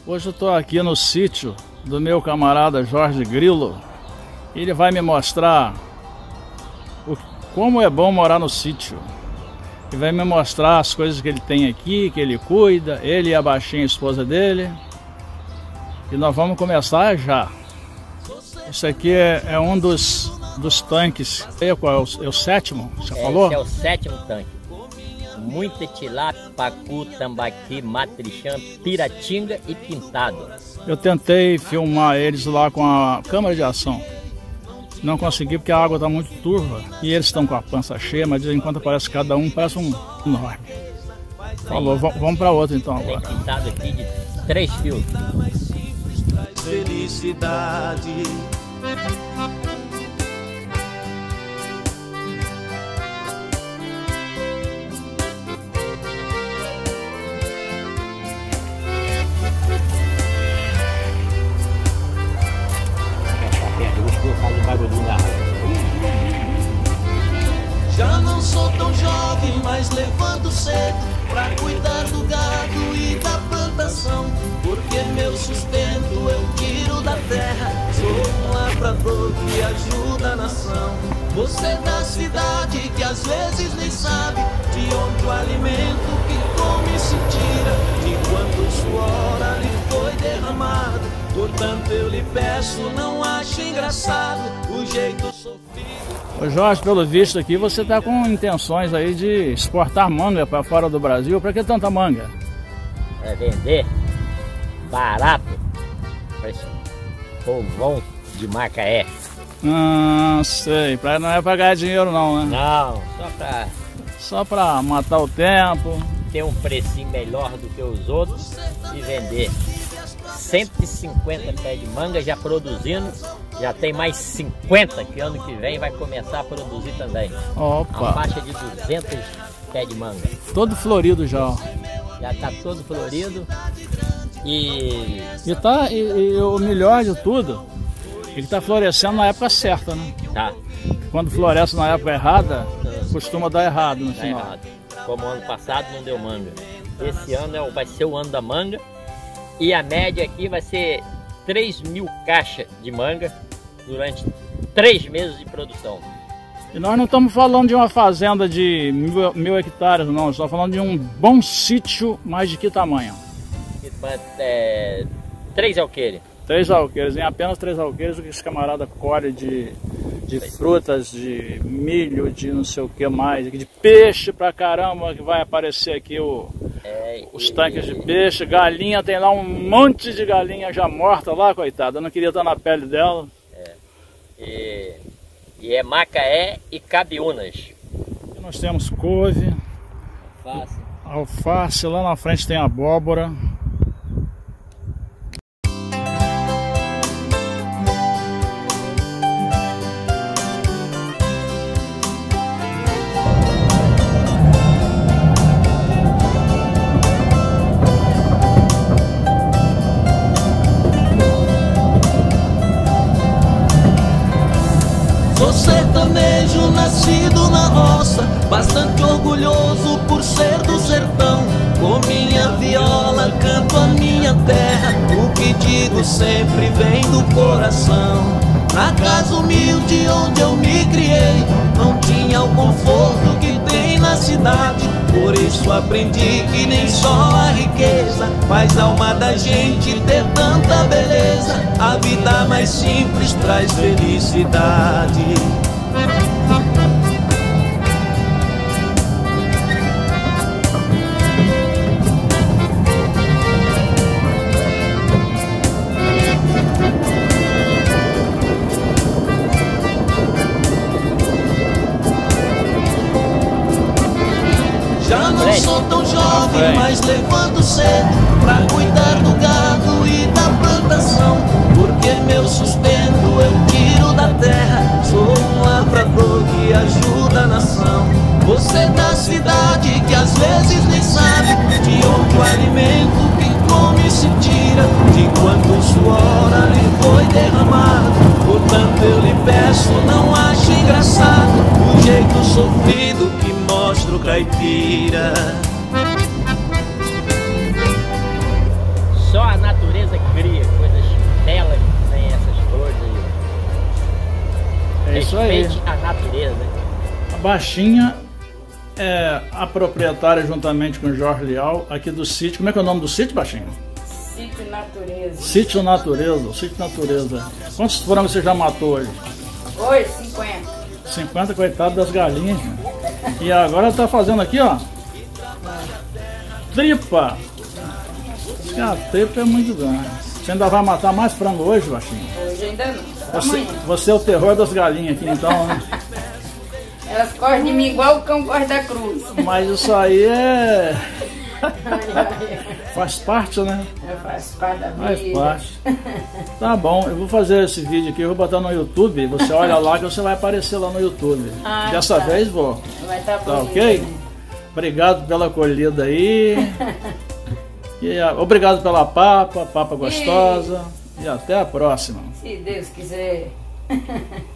Hoje eu estou aqui no sítio do meu camarada Jorge Grilo. Ele vai me mostrar como é bom morar no sítio. Ele vai me mostrar as coisas que ele tem aqui, que ele cuida, ele e a baixinha esposa dele. E nós vamos começar já. Esse aqui é um dos tanques. Qual é o sétimo? Você falou? Esse é o sétimo tanque. Muita tilápia, pacu, tambaqui, matrichã, piratinga e pintado. Eu tentei filmar eles lá com a câmera de ação. Não consegui porque a água está muito turva. E eles estão com a pança cheia, mas de vez em quando parece cada um parece um enorme. Falou, vamos para outro então agora. Tem pintado aqui de 3 fios. Felicidade. Já não sou tão jovem, mas levanto cedo pra cuidar do gado e da plantação, porque meu sustento eu tiro da terra. Sou um lavrador que ajuda a nação. Você da cidade que às vezes nem sabe de onde o alimento que come se tira, de quanto suor ali foi derramado. Portanto eu lhe peço, não ache engraçado o jeito sofrido. Ô Jorge, pelo visto aqui você está com intenções aí de exportar manga para fora do Brasil. Para que tanta manga? Para vender barato para esse povão de Macaé. Sei, não é para ganhar dinheiro não, né? Não, só para matar o tempo. Ter um precinho melhor do que os outros e vender. 150 pés de manga já produzindo, já tem mais 50 que ano que vem vai começar a produzir também. Opa! Uma faixa de 200 pés de manga. Todo florido já. Já está todo florido e o melhor de tudo, ele está florescendo na época certa, né? Tá. Quando floresce na época errada, costuma dar errado no final. Errado. Como ano passado não deu manga. Esse ano vai ser o ano da manga. E a média aqui vai ser 3.000 caixas de manga durante 3 meses de produção. E nós não estamos falando de uma fazenda de 1.000 hectares, não. Estamos falando de um bom sítio, mas de que tamanho? 3 alqueires. 3 alqueires, em apenas 3 alqueires, o que esse camarada colhe de frutas, de milho, de não sei o que mais, de peixe pra caramba, que vai aparecer aqui os tanques de peixe, galinha, tem lá um monte de galinha já morta lá, coitada, eu não queria estar na pele dela. E é Macaé e Cabiúnas. Aqui nós temos couve, alface, lá na frente tem abóbora. Sou sertanejo nascido na roça, bastante orgulhoso por ser do sertão. Com minha viola canto a minha terra, o que digo sempre vem do coração. Na casa humilde onde eu me criei, não tinha o conforto que tem na cidade. Por isso aprendi que nem só a riqueza faz a alma da gente ter tanta beleza. A vida mais simples traz felicidade. Já não sou tão jovem, mas levanto cedo pra cuidar do gado e da plantação, porque meu sustento eu tiro da terra. Sou um lavrador que ajuda a nação. Você da cidade que às vezes nem sabe de onde o alimento que come se tira, de quanto suor ali foi derramado. Portanto eu lhe peço, não ache engraçado o jeito sofrido que mostra o caipira. Só a natureza Baixinha é a proprietária, juntamente com o Jorge Leal, aqui do sítio. Como é que é o nome do sítio, Baixinha? Sítio Natureza. Sítio Natureza, Sítio Natureza. Quantos frangos você já matou hoje? Hoje, 50. 50, coitado das galinhas. E agora tá fazendo aqui, ó. Tripa. A tripa é muito grande. Você ainda vai matar mais frango hoje, Baixinho? Hoje ainda não. Você é o terror das galinhas aqui, então, né? Elas correm de mim igual o cão corre da cruz. Mas isso aí faz parte, né? Faz parte da vida. Faz parte. Tá bom, eu vou fazer esse vídeo aqui, eu vou botar no YouTube. Você olha lá que você vai aparecer lá no YouTube. Dessa vez vou. Vai estar Tá ok? Obrigado pela acolhida aí. E, obrigado pela papa gostosa. E até a próxima. Se Deus quiser.